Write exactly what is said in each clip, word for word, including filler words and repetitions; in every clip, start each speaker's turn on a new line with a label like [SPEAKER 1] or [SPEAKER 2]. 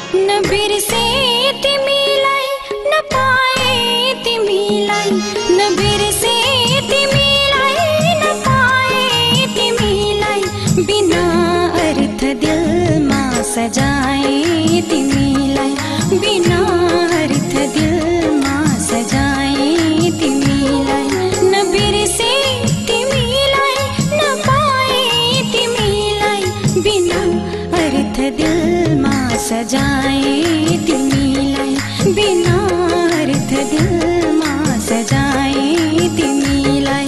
[SPEAKER 1] न बिरसे तिमीलाई न पाए तिमीलाई, न बिरसे तिमीलाई न पाए तिमीलाई, बिना अर्थ दिलमा सजाए तिमीलाई, बिना अर्थ दिलमा सजाए तिमीलाई, न बिरसे तिमीलाई न पाए तिमीलाई, बिना अर्थ दिलमा सजाए तिमीलाई, बिना अर्थ दिलमा सजाए तिमीलाई।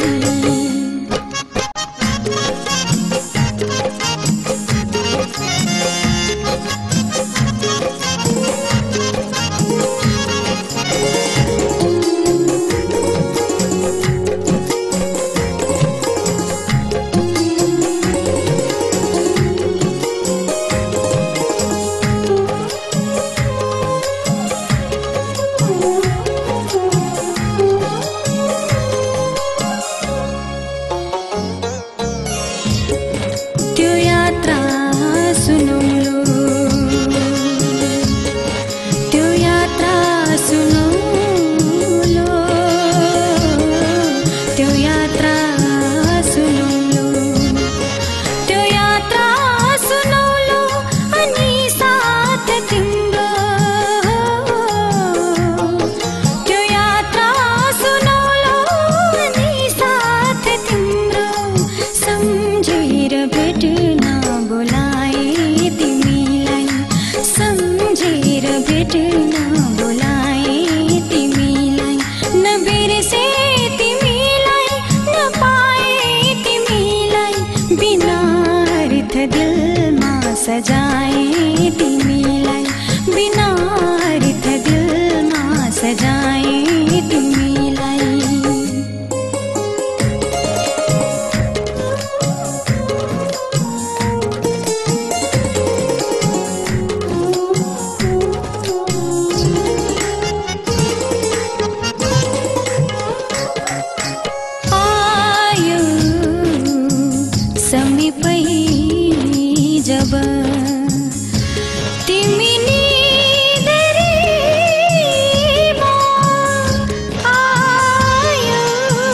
[SPEAKER 1] सजाए तिमीलाई, बिना अर्थ दिलमा सजाए तिमीलाई। आयो समीपै जब तिमी निदरीमा आयो,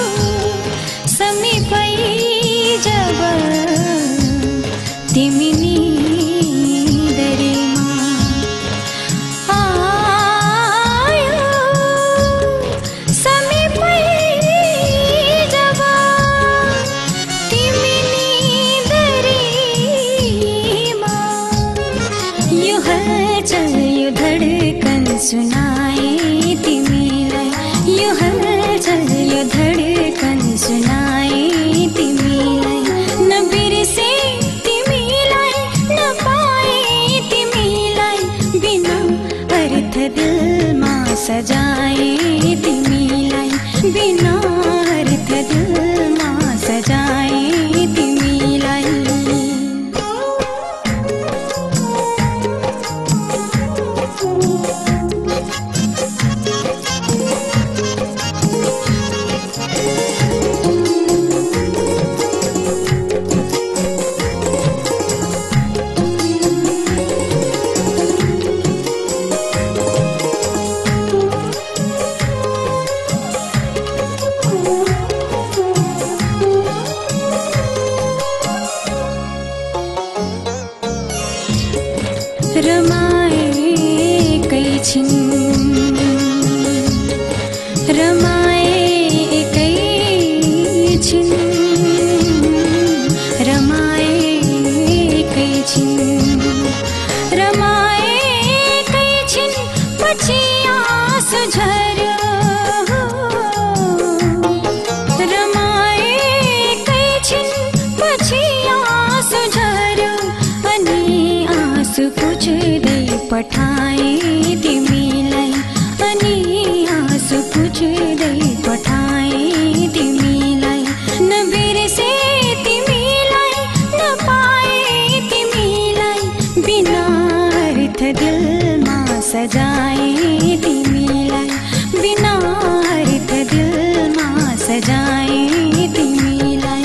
[SPEAKER 1] समीपै जब तिमी निदरीमा आयो, समीपै जब तिमी निदरीमा, यो हलचल यो धडकन सुनाए तिमीलाई, यो हलचल यो धडकन सुनाए तिमीलाई, न बिरसे तिमीलाई न पाए तिमीलाई, बिना अर्थ दिलमा सजाए तिमीलाई, बिना अर्थ दिलमा सजाए तिमीलाई। रमाए एकैछिन, रमाए एकैछिन, रमाए एकैछिन, रमाए एकैछिन, पछि आँसु झर्यो, रमाए एकैछिन, पछि आँसु झर्यो, अनि आँसु पुछ्दै पठाए तिमीलाई, अनि आँसु पुछ्दै पठाए तिमीलाई, न बिरसे तिमीलाई न पाए तिमीलाई, बिना अर्थ दिलमा सजाए तिमीलाई, बिना अर्थ दिलमा सजाए तिमीलाई।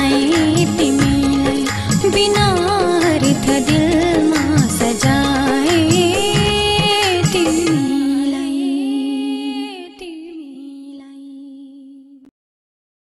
[SPEAKER 1] पठाए तिमीलाई बिना